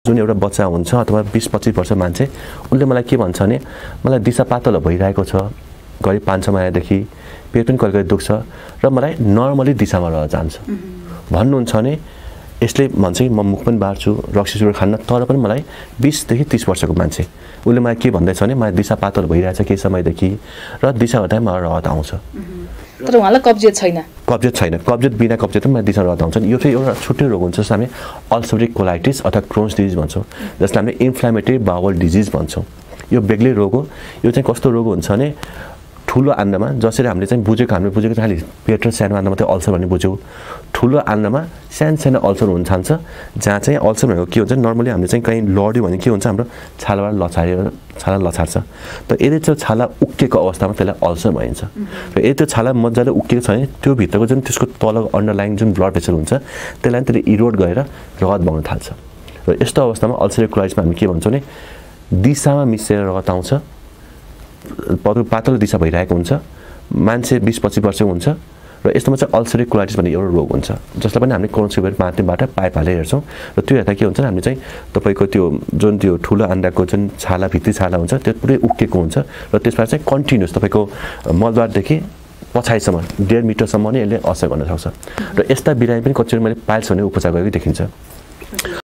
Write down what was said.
जुन एउटा बच्चा हुन्छ अथवा 20-25 वर्ष मान्छे उनले मलाई के भन्छ भने मलाई दिशा पातलो भइरहेको छ गरी 5-6 महिनादेखि पेट पनि कहिले दुख्छ र मलाई नर्मली दिशामा रह जान्छ भन्नुहुन्छ भने यसले भन्छ कि म मुख पनि बार्छु रक्सी खान्न तर पनि मलाई 20 देखि 30 वर्षको मान्छे उले मलाई के भन्दैछ भने मलाई दिशा पातलो भइरहेछ केही समयदेखि र दिशा हटाइ मलाई रहत आउँछ तर उहाँलाई कब्जियत छैन कब्जियत बिना कब्जियत पनि दिशा रहत आउँछ यो चाहिँ एउटा छुट्टै रोग हुन्छ जसलाई हामी अल्सरेटिभ कोलाइटिस अथवा क्रोन्स डिजिज भन्छौँ जसलाई हामीले इन्फ्लामेटरी बाउल डिजिज भन्छौँ यो बेग्लै रोग हो यो चाहिँ कस्तो रोग हुन्छ भने ठुलो आन्द्रामा जसरी हामीले बुझेको खाली पेट र सानो आन्द्रा मात्रै अल्सर भन्ने बुझ्यौँ ठुलो आन्द्रामा सानो अल्सर हुन थाल्छ जहाँ चाहिँ अल्सर भनेको के हुन्छ नर्मली हामीले चाहिँ कहीँ लड्यो भने के हुन्छ हाम्रो छालाबाट छाला लछार्छ त यदि त्यो छाला उक्केको अवस्थामा त्यसलाई अल्सर भनिन्छ र यदि त्यो छाला मजाले उक्केको छ भने त्यो भित्रको जुन त्यसको तल अन्डरलाइन जुन ब्लड भेसल हुन्छ त्यसलाई त्यसले इरोड गरेर रगत बग्न थाल्छ र यस्तो अवस्थामा अल्सरेटिभ कोलाइटिसमा हामी के भन्छौँ भने दिशामा मिसिएर रगत आउँछ पातलो दिशा भइरहेको हुन्छ मान्छे 20-25 वर्षको हुन्छ र यस्तोमा चाहिँ अल्सरेटिभ कोलाइटिस भन्ने एउटा रोग हुन्छ जसलाई पनि हामीले कोलोनोस्कोपी माध्यमबाट पाइप हालेर हेर्छौँ र त्यो हेर्दा के हुन्छ हामीले चाहिँ तपाईको त्यो ठुलो आन्द्राको जुन छाला भित्री छाला हुन्छ त्यो पुरै उक्केको हुन्छ र त्यसबाट चाहिँ कन्टिन्युस तपाईको मलद्वारदेखि पछाइसम्म 1.5 मिटरसम्म नै यसले असर गर्न सक्छ र यस्ता बिरामी पनि कतिचोटि मैले पाइल्स भन्ने उपचार गरेको देखिन्छ